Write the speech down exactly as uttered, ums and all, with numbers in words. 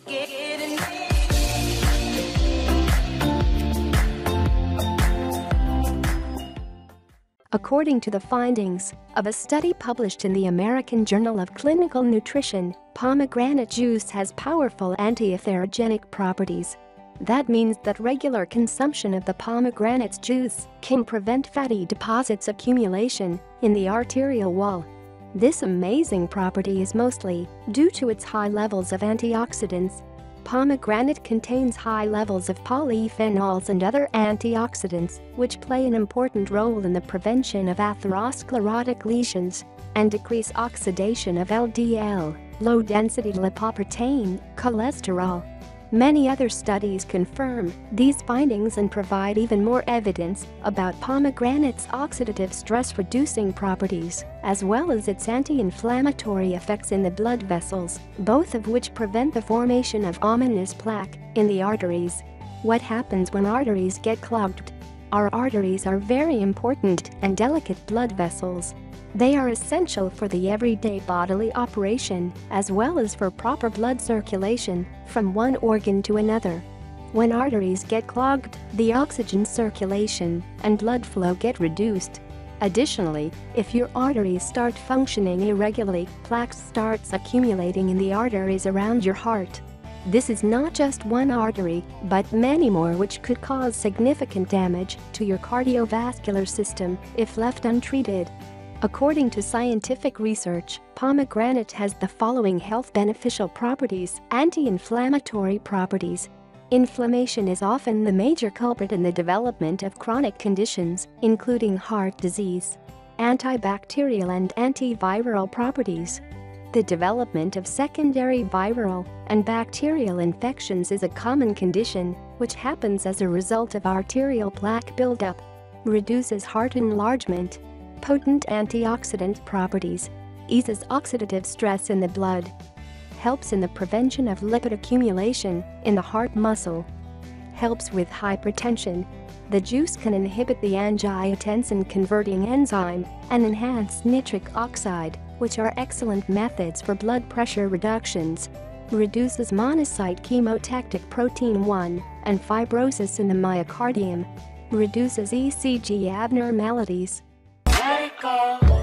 According to the findings of a study published in the American Journal of Clinical Nutrition, pomegranate juice has powerful anti-atherogenic properties. That means that regular consumption of the pomegranate's juice can prevent fatty deposits accumulation in the arterial wall. This amazing property is mostly due to its high levels of antioxidants. Pomegranate contains high levels of polyphenols and other antioxidants, which play an important role in the prevention of atherosclerotic lesions and decrease oxidation of L D L, low-density lipoprotein, cholesterol. Many other studies confirm these findings and provide even more evidence about pomegranate's oxidative stress-reducing properties, as well as its anti-inflammatory effects in the blood vessels, both of which prevent the formation of ominous plaque in the arteries. What happens when arteries get clogged? Our arteries are very important and delicate blood vessels. They are essential for the everyday bodily operation, as well as for proper blood circulation from one organ to another. When arteries get clogged, the oxygen circulation and blood flow get reduced. Additionally, if your arteries start functioning irregularly, plaque starts accumulating in the arteries around your heart. This is not just one artery, but many more, which could cause significant damage to your cardiovascular system if left untreated. According to scientific research, pomegranate has the following health beneficial properties: anti-inflammatory properties. Inflammation is often the major culprit in the development of chronic conditions, including heart disease. Antibacterial and antiviral properties. The development of secondary viral and bacterial infections is a common condition which happens as a result of arterial plaque buildup. Reduces heart enlargement. Potent antioxidant properties. Eases oxidative stress in the blood. Helps in the prevention of lipid accumulation in the heart muscle. Helps with hypertension. The juice can inhibit the angiotensin-converting enzyme and enhance nitric oxide, which are excellent methods for blood pressure reductions. Reduces monocyte chemotactic protein one and fibrosis in the myocardium. Reduces E C G abnormalities. Let it go.